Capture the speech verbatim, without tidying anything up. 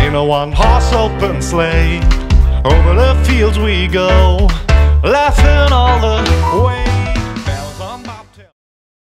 In a one-horse open sleigh, over the fields we go, laughing all the way.